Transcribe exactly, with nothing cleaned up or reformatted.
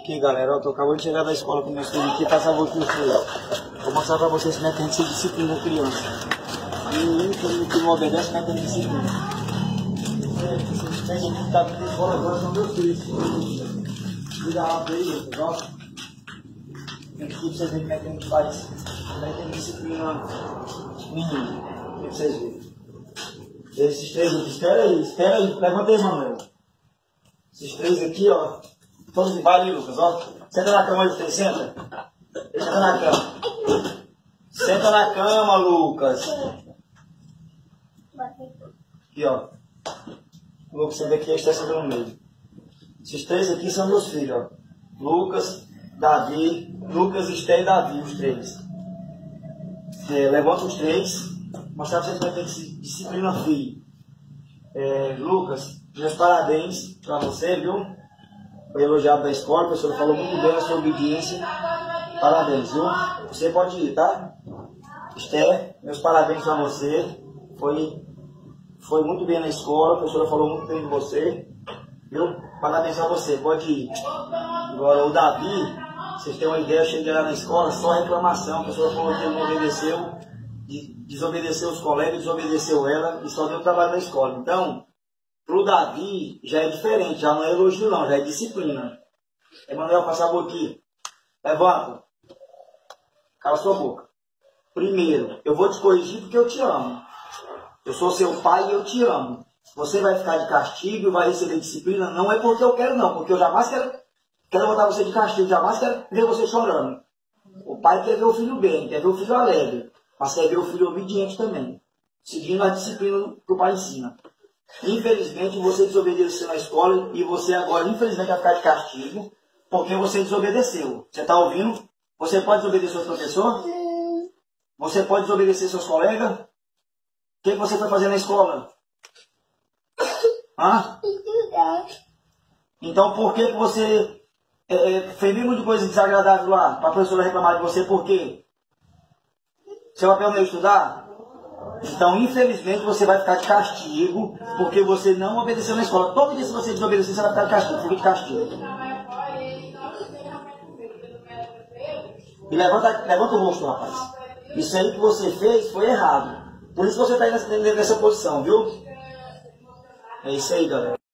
Aqui, galera, eu tô acabando de chegar da escola com meus filhos aqui, passar o outro filho. Vou mostrar pra vocês como é que a gente se disciplina a criança. E todo que não obedece, como é que a gente disciplina. Esses três aqui que tá vindo de escola agora são meus filhos. Cuida lá pra eles, ó. Tem que pra vocês verem como é que a gente faz. Como é que a gente disciplina menino. Pra vocês verem. Esses três aqui, espera aí, espera aí, levanta aí, Manuel. Esses três aqui, ó. Todos iguais ali, Lucas, ó. Senta na cama aí, você senta. Senta na cama. Senta na cama, Lucas. Aqui, ó. Lucas, você vê que está sentando no meio. Esses três aqui são meus filhos, ó. Lucas, Davi, Lucas, Esté e Davi, os três. É, levanta os três. Mostrar pra vocês como é que tem disciplina filho. É, Lucas, meus parabéns pra você, viu? Foi elogiado da escola, a professora falou muito bem a sua obediência. Parabéns, viu? Você pode ir, tá? Esther, meus parabéns pra você. Foi, foi muito bem na escola, a professora falou muito bem de você. Viu? Parabéns pra você, pode ir. Agora, o Davi, vocês têm uma ideia, eu cheguei lá na escola, só reclamação. A professora falou que ele não obedeceu, desobedeceu os colegas, desobedeceu ela e só deu trabalho na escola. Então, pro Davi já é diferente, já não é elogio não, já é disciplina. Emanuel, passa a boca aqui. Levanta. Cala sua boca. Primeiro, eu vou te corrigir porque eu te amo. Eu sou seu pai e eu te amo. Você vai ficar de castigo e vai receber disciplina, não é porque eu quero não, porque eu jamais quero, quero botar você de castigo, jamais quero ver você chorando. O pai quer ver o filho bem, quer ver o filho alegre, mas quer ver o filho obediente também, seguindo a disciplina que o pai ensina. Infelizmente, você desobedeceu na escola e você agora, infelizmente, vai ficar de castigo porque você desobedeceu. Você está ouvindo? Você pode desobedecer o professor? Você pode desobedecer seus colegas? O que você foi fazer na escola? Hã? Então, por que você é, fez mil de coisa desagradável lá para a professora reclamar de você? Por quê? Seu papel não é estudar? Então, infelizmente, você vai ficar de castigo porque você não obedeceu na escola. Todo dia, se você desobedecer, você vai ficar de castigo. Fica de castigo. E levanta, levanta o rosto, rapaz. Isso aí que você fez foi errado. Por isso você está aí nessa, nessa posição, viu? É isso aí, galera.